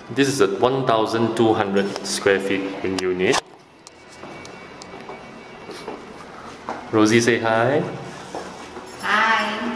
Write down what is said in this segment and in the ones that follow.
This is a 1,200 square feet in unit. Rosie, say hi. Hi.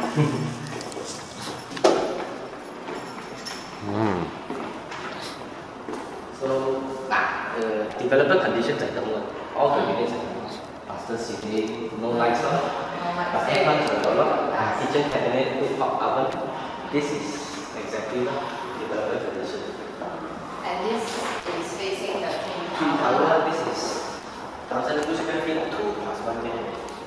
So, developer conditions at the moment, all the units are faster sitting, no lights on. But in front of the kitchen cabinet, rooftop oven, this is exactly developer condition. And this is facing the Twin tower, this is 1,200 square feet, 2 plus 1 million.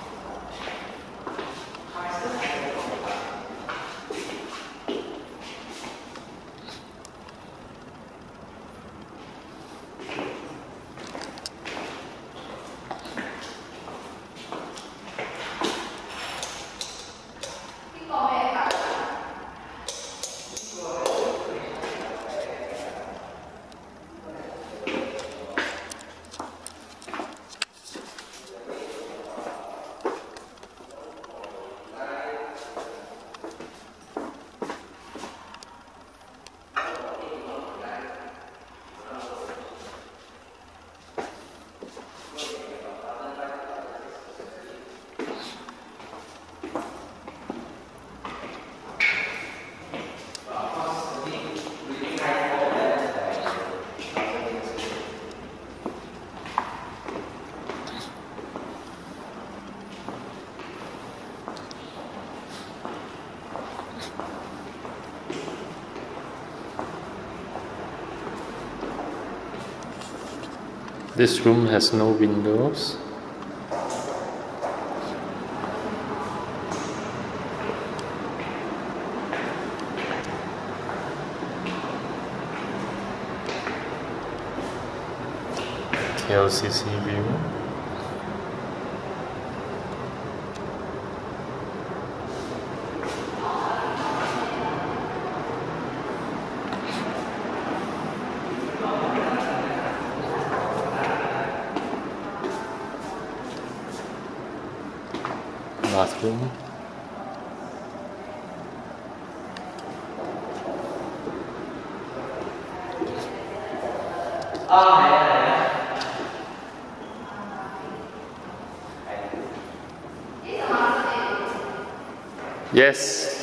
This room has no windows. KLCC view. Bathroom. Yes.